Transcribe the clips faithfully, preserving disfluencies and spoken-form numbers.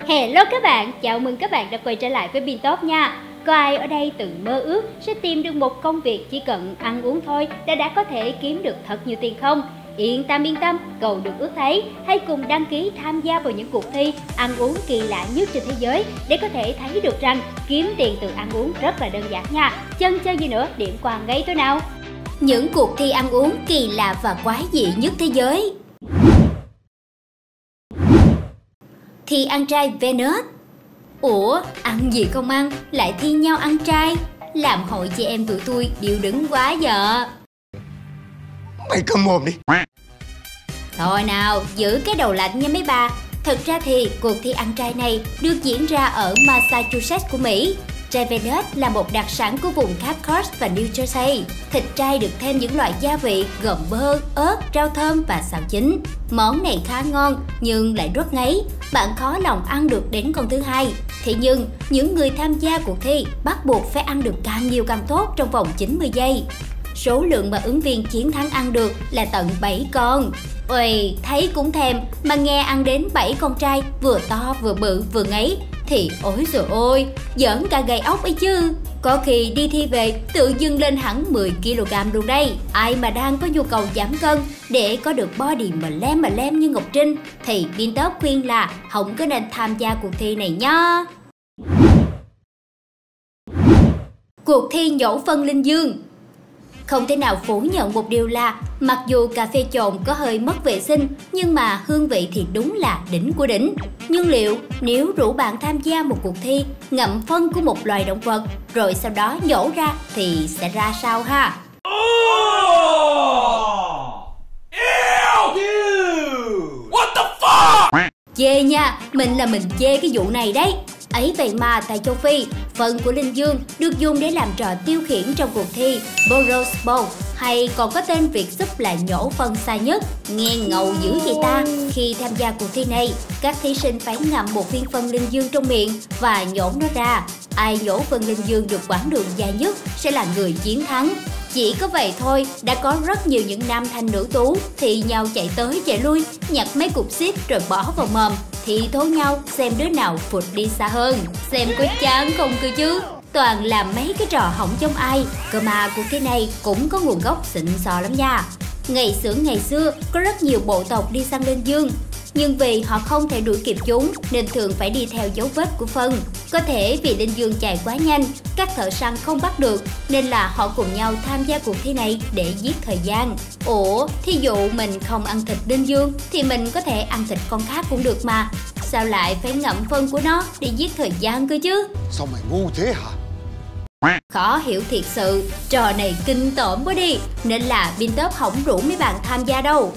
Hello các bạn, chào mừng các bạn đã quay trở lại với Pintop nha. Có ai ở đây từng mơ ước sẽ tìm được một công việc chỉ cần ăn uống thôi đã đã có thể kiếm được thật nhiều tiền không? Yên tâm yên tâm, cầu được ước thấy. Hãy cùng đăng ký tham gia vào những cuộc thi ăn uống kỳ lạ nhất trên thế giới để có thể thấy được rằng kiếm tiền từ ăn uống rất là đơn giản nha. Chân chơi gì nữa, điểm qua ngay thôi nào. Những cuộc thi ăn uống kỳ lạ và quái dị nhất thế giới. Thi ăn trai Venus. Ủa, ăn gì không ăn, lại thi nhau ăn trai? Làm hội chị em tụi tôi điệu đứng quá giờ. Mày câm mồm đi. Thôi nào, giữ cái đầu lạnh nha mấy bà. Thật ra thì cuộc thi ăn trai này được diễn ra ở Massachusetts của Mỹ. Trai Venus là một đặc sản của vùng Cape Coast và New Jersey. Thịt trai được thêm những loại gia vị gồm bơ, ớt, rau thơm và xào chín. Món này khá ngon nhưng lại rất ngấy, bạn khó lòng ăn được đến con thứ hai. Thế nhưng, những người tham gia cuộc thi bắt buộc phải ăn được càng nhiều càng tốt trong vòng chín mươi giây. Số lượng mà ứng viên chiến thắng ăn được là tận bảy con. Ôi, thấy cũng thèm, mà nghe ăn đến bảy con trai vừa to vừa bự vừa ngấy thì ôi trời ơi, giỡn cả gầy ốc ấy chứ. Có khi đi thi về tự dưng lên hẳn mười ki lô gam luôn đây. Ai mà đang có nhu cầu giảm cân để có được body mà lem mà lem như Ngọc Trinh thì Pintop khuyên là không có nên tham gia cuộc thi này nha. Cuộc thi nhổ phân linh dương. Không thể nào phủ nhận một điều là mặc dù cà phê trộn có hơi mất vệ sinh nhưng mà hương vị thì đúng là đỉnh của đỉnh. Nhưng liệu nếu rủ bạn tham gia một cuộc thi ngậm phân của một loài động vật rồi sau đó nhổ ra thì sẽ ra sao ha? What the fuck? Chê nha, mình là mình chê cái vụ này đấy. Ấy vậy mà tại châu Phi, phân của linh dương được dùng để làm trò tiêu khiển trong cuộc thi Burroughs Bowl, hay còn có tên Việt giúp là nhổ phân xa nhất. Nghe ngầu dữ vậy ta. Khi tham gia cuộc thi này, các thí sinh phải ngậm một viên phân linh dương trong miệng và nhổ nó ra. Ai nhổ phân linh dương được quãng đường dài nhất sẽ là người chiến thắng. Chỉ có vậy thôi, đã có rất nhiều những nam thanh nữ tú thì nhau chạy tới chạy lui, nhặt mấy cục xít rồi bỏ vào mồm, thì thố nhau xem đứa nào phụt đi xa hơn. Xem có chán không cơ chứ. Toàn làm mấy cái trò hỏng giống ai. Cơ mà cuộc thi này cũng có nguồn gốc xịn sò lắm nha. Ngày xưa ngày xưa có rất nhiều bộ tộc đi săn linh dương, nhưng vì họ không thể đuổi kịp chúng nên thường phải đi theo dấu vết của phân. Có thể vì linh dương chạy quá nhanh, các thợ săn không bắt được nên là họ cùng nhau tham gia cuộc thi này để giết thời gian. Ủa, thí dụ mình không ăn thịt linh dương thì mình có thể ăn thịt con khác cũng được mà. Sao lại phải ngậm phân của nó để giết thời gian cơ chứ? Sao mày ngu thế hả? Khó hiểu thiệt sự, trò này kinh tởm quá đi, nên là Pintop không rủ mấy bạn tham gia đâu.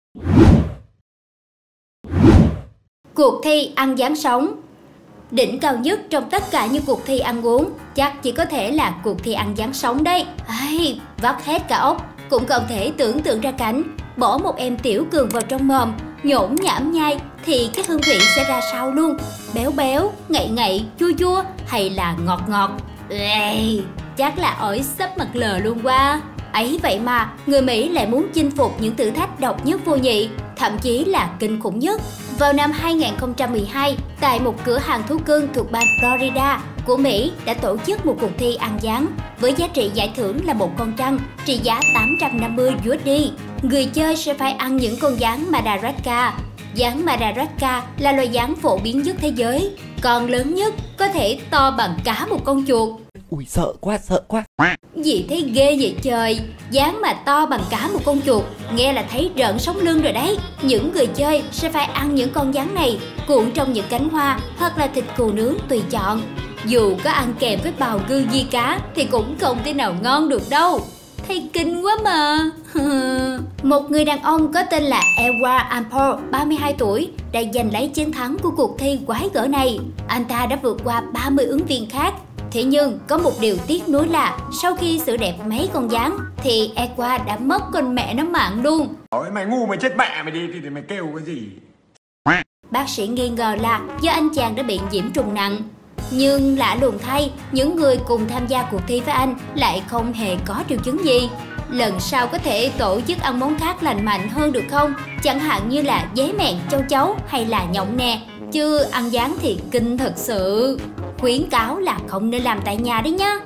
Cuộc thi ăn rán sống. Đỉnh cao nhất trong tất cả những cuộc thi ăn uống chắc chỉ có thể là cuộc thi ăn rán sống đấy. Ai, vắt hết cả óc, cũng không thể tưởng tượng ra cảnh bỏ một em tiểu cường vào trong mồm, nhổn nhảm nhai thì cái hương vị sẽ ra sao luôn. Béo béo, ngậy ngậy, chua chua hay là ngọt ngọt. Ê, chắc là ổi sắp mặt lờ luôn quá. Ấy vậy mà người Mỹ lại muốn chinh phục những thử thách độc nhất vô nhị, thậm chí là kinh khủng nhất. Vào năm hai nghìn không trăm mười hai, tại một cửa hàng thú cưng thuộc bang Florida của Mỹ đã tổ chức một cuộc thi ăn rán với giá trị giải thưởng là một con trăn trị giá tám trăm năm mươi đô la. Người chơi sẽ phải ăn những con rán Madagascar. Rán Madagascar là loài rán phổ biến nhất thế giới, con lớn nhất có thể to bằng cả một con chuột. Ui sợ quá, sợ quá. Gì thấy ghê vậy trời, dáng mà to bằng cả một con chuột, nghe là thấy rợn sống lưng rồi đấy. Những người chơi sẽ phải ăn những con rắn này cuộn trong những cánh hoa hoặc là thịt cừu nướng tùy chọn. Dù có ăn kèm với bào ngư di cá thì cũng không thể nào ngon được đâu. Thấy kinh quá mà. Một người đàn ông có tên là Edward Ampol, ba mươi hai tuổi, đã giành lấy chiến thắng của cuộc thi quái gở này. Anh ta đã vượt qua ba mươi ứng viên khác. Thế nhưng có một điều tiếc nuối là sau khi xử đẹp mấy con rắn thì Edward đã mất con mẹ nó mạng luôn. Ôi, mày ngu mày chết mẹ mày đi thì mày kêu cái gì? Bác sĩ nghi ngờ là do anh chàng đã bị nhiễm trùng nặng. Nhưng lạ lùng thay, những người cùng tham gia cuộc thi với anh lại không hề có triệu chứng gì. Lần sau có thể tổ chức ăn món khác lành mạnh hơn được không? Chẳng hạn như là dế mèn, châu chấu hay là nhộng nè. chứ ăn rán thì kinh thật sự. Khuyến cáo là không nên làm tại nhà đấy nhá.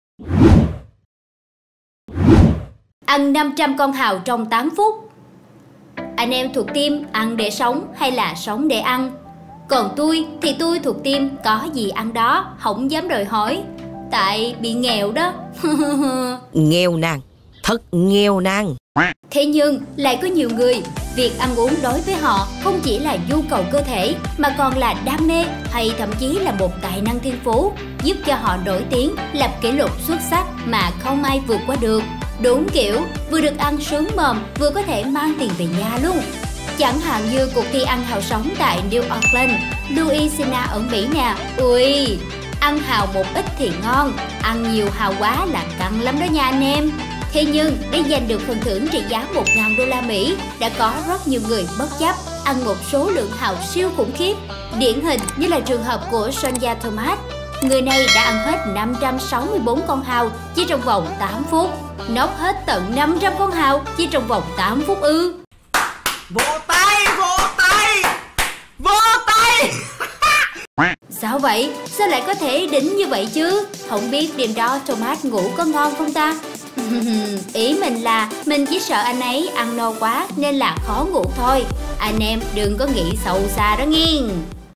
Ăn năm trăm con hào trong tám phút. Anh em thuộc team ăn để sống hay là sống để ăn? Còn tôi thì tôi thuộc team có gì ăn đó, không dám đòi hỏi. Tại bị nghèo đó. Nghèo nàn, thật nghèo nàn. Thế nhưng lại có nhiều người, việc ăn uống đối với họ không chỉ là nhu cầu cơ thể mà còn là đam mê hay thậm chí là một tài năng thiên phú, giúp cho họ nổi tiếng, lập kỷ lục xuất sắc mà không ai vượt qua được. Đúng kiểu vừa được ăn sướng mồm vừa có thể mang tiền về nhà luôn. Chẳng hạn như cuộc thi ăn hào sống tại New Orleans, Louisiana ở Mỹ nè. Ui, ăn hào một ít thì ngon, ăn nhiều hào quá là căng lắm đó nha anh em. Thế nhưng để giành được phần thưởng trị giá một nghìn đô la Mỹ, đã có rất nhiều người bất chấp ăn một số lượng hào siêu khủng khiếp. Điển hình như là trường hợp của Sonia Thomas. Người này đã ăn hết năm trăm sáu mươi tư con hào chỉ trong vòng tám phút. Nốc hết tận năm trăm con hào chỉ trong vòng tám phút ư. Vỗ tay, vỗ tay, vỗ tay. Sao vậy? Sao lại có thể đỉnh như vậy chứ? Không biết đêm đó Thomas ngủ có ngon không ta? Ý mình là mình chỉ sợ anh ấy ăn no quá nên là khó ngủ thôi. Anh em đừng có nghĩ sâu xa đó nghiêng.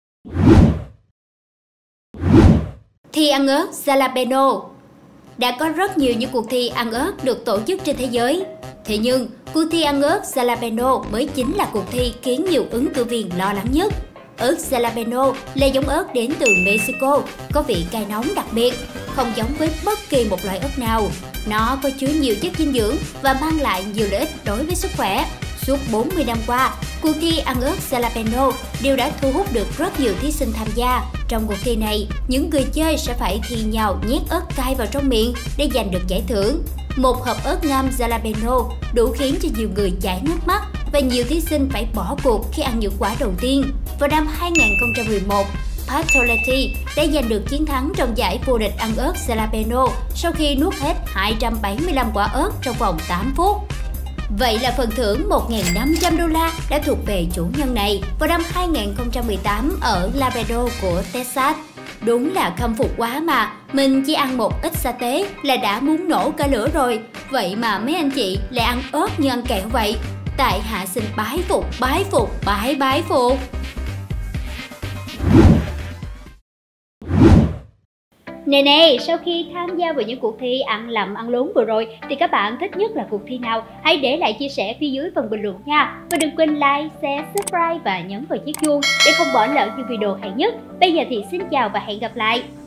Thi ăn ớt jalapeno. Đã có rất nhiều những cuộc thi ăn ớt được tổ chức trên thế giới. Thế nhưng, cuộc thi ăn ớt jalapeno mới chính là cuộc thi khiến nhiều ứng cử viên lo lắng nhất. Ớt jalapeno là giống ớt đến từ Mexico, có vị cay nóng đặc biệt, không giống với bất kỳ một loại ớt nào. Nó có chứa nhiều chất dinh dưỡng và mang lại nhiều lợi ích đối với sức khỏe. Suốt bốn mươi năm qua, cuộc thi ăn ớt jalapeno đều đã thu hút được rất nhiều thí sinh tham gia. Trong cuộc thi này, những người chơi sẽ phải thi nhau nhét ớt cay vào trong miệng để giành được giải thưởng. Một hộp ớt ngâm jalapeno đủ khiến cho nhiều người chảy nước mắt và nhiều thí sinh phải bỏ cuộc khi ăn những quả đầu tiên. Vào năm hai nghìn không trăm mười một, Bartolotti đã giành được chiến thắng trong giải vô địch ăn ớt jalapeno sau khi nuốt hết hai trăm bảy mươi lăm quả ớt trong vòng tám phút. Vậy là phần thưởng một nghìn năm trăm đô la đã thuộc về chủ nhân này vào năm hai nghìn không trăm mười tám ở Laredo của Texas. Đúng là khâm phục quá mà, mình chỉ ăn một ít sa tế là đã muốn nổ cả lửa rồi. Vậy mà mấy anh chị lại ăn ớt như ăn kẹo vậy. Tại hạ xin bái phục, bái phục, bái bái phục. Nè nè, sau khi tham gia vào những cuộc thi ăn lầm ăn lốn vừa rồi thì các bạn thích nhất là cuộc thi nào? Hãy để lại chia sẻ phía dưới phần bình luận nha. Và đừng quên like, share, subscribe và nhấn vào chiếc chuông để không bỏ lỡ những video hay nhất. Bây giờ thì xin chào và hẹn gặp lại.